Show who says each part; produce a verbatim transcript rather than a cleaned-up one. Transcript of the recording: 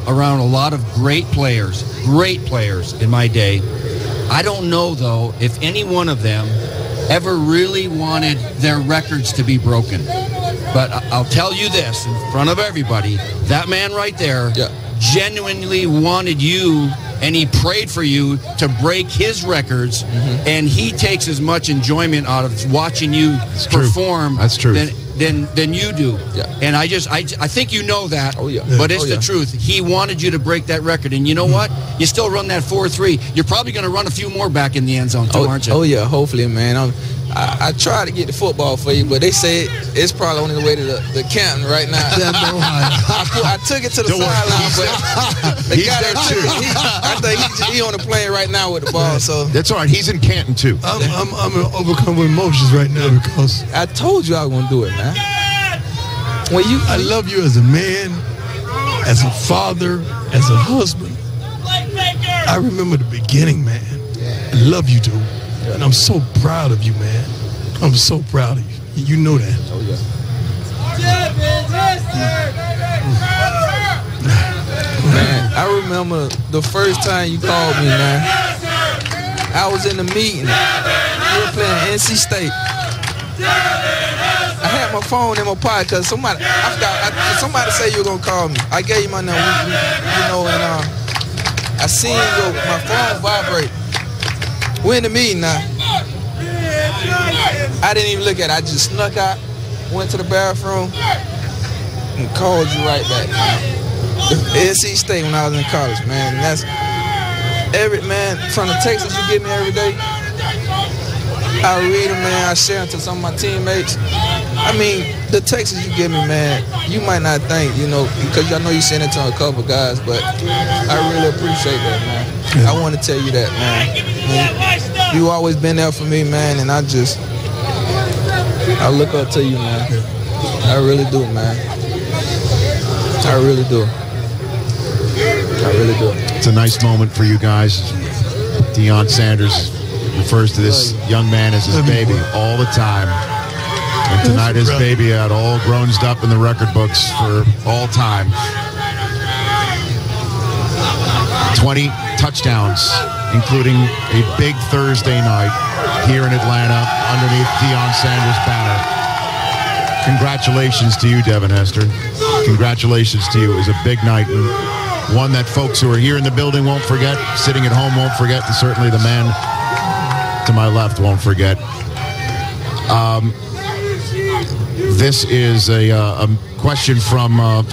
Speaker 1: around a lot of great players, great players in my day. I don't know, though, if any one of them ever really wanted their records to be broken. But I'll tell you this in front of everybody, that man right there yeah. genuinely wanted you, and he prayed for you to break his records, mm-hmm. and he takes as much enjoyment out of watching you That's perform
Speaker 2: true. That's true.
Speaker 1: than than than you do.
Speaker 2: Yeah.
Speaker 1: And I just I, I think you know that.
Speaker 2: Oh yeah.
Speaker 1: But it's
Speaker 2: oh,
Speaker 1: the
Speaker 2: yeah.
Speaker 1: truth. He wanted you to break that record, and you know what? You still run that four three. You're probably going to run a few more back in the end zone too,
Speaker 3: oh,
Speaker 1: aren't you?
Speaker 3: Oh yeah, hopefully, man. I'm, I, I try to get the football for you, but they say it, it's probably on the way to the, the Canton right now. I, put, I took it to the sideline, but the guy that took it, he, I think he, he on the plane right now with the ball. So
Speaker 2: that's all right. He's in Canton too.
Speaker 4: I'm, I'm, I'm overcome with emotions right now because
Speaker 3: I told you I was gonna do it, man. When you,
Speaker 4: I love you as a man, as a father, as a husband. I remember the beginning, man. I love you, dude. And I'm so proud of you, man. I'm so proud of you. You know that.
Speaker 3: Oh, yeah. Man, I remember the first time you called me, man. I was in the meeting. We were playing N C State. I had my phone in my pocket because somebody, I forgot, I, somebody said you were going to call me. I gave you my number, we, we, you know, and uh, I seen your, my phone vibrate. We're in the meeting now. I didn't even look at it. I just snuck out, went to the bathroom, and called you right back. N C State when I was in college, man. And that's every man from the texts you give me every day. I read them, man. I share them to some of my teammates. I mean, the texts you give me, man, you might not think, you know, because I know you sent it to a couple guys, but I really appreciate that, man. I want to tell you that, man. You always been there for me, man, and I just, I look up to you, man. I really do, man. I really do. I really do.
Speaker 2: It's a nice moment for you guys. Deion Sanders refers to this young man as his baby all the time. And tonight his baby out all grown up in the record books for all time. twenty touchdowns, including a big Thursday night here in Atlanta underneath Deion Sanders' banner. Congratulations to you, Devin Hester. Congratulations to you. It was a big night, and one that folks who are here in the building won't forget, sitting at home won't forget, and certainly the man to my left won't forget. Um, this is a, uh, a question from... Uh,